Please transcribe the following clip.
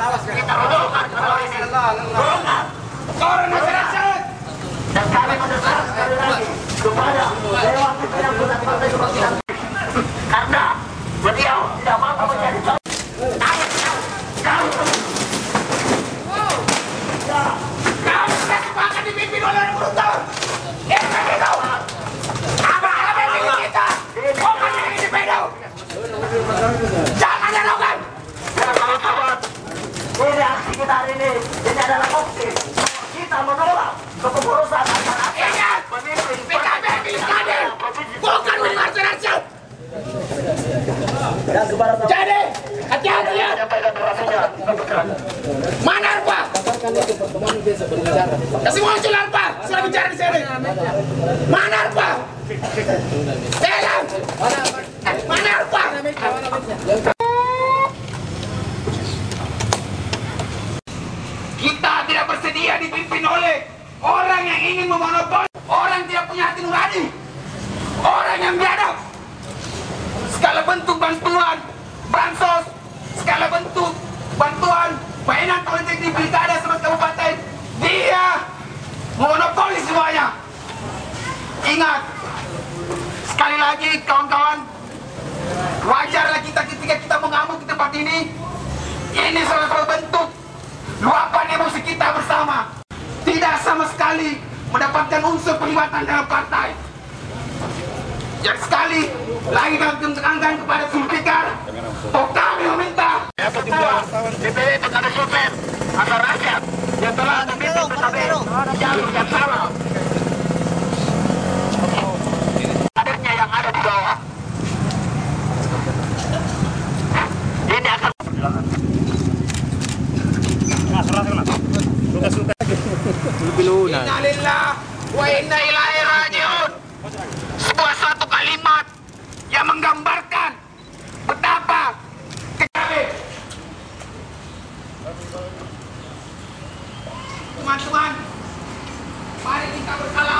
kita rodolkan kalau ini. Golongan koran masyarakat. Dan kami mendesak sekali lagi kepada Dewan Pimpinan Pusat Partai Kebangkitan karena beliau tidak mampu menjadi kami kesepakatan dipimpin oleh orang beruntung. Apa yang kita? Bukan yang individu. Jangan dilakukan. Sahabat, ini aksi kita hari ini adalah bukti kita menolak kepengurusan antara ingat pemimpin PKB milik kader, bukan milik masyarakat. Jadi hati-hati ya. Mana Pak? Kasih muncul Pak. Setelah bicara di sini. Mana Pak? Dalam. Mana Pak? Kita tidak bersedia dipimpin oleh orang yang ingin memonopoli, orang tidak punya hati nurani, orang yang biadab. Segala bentuk bantuan, bansos, segala bentuk bantuan, mainan politik di pilkada semat kabupaten, dia memonopoli semuanya. Ingat, sekali lagi kawan-kawan, wajarlah kita ketika kita mengamuk di tempat ini. Ini salah satu bentuk luapan emosi kita bersama. Tidak sama sekali mendapatkan unsur pelibatan dalam partai. Yang sekali lagi kami tekankan kepada Zulfikar, kami meminta Ketua DPW Pilkada Sulsel agar rakyat yang telah memilih PKB jalur yang salah kadernya yang ada di bawah ini akan Inna lillah wa inna ilaihi rajiun. Sebuah satu kalimat yang menggambarkan betapa kejahatan. Teman-teman, mari kita bersalaman.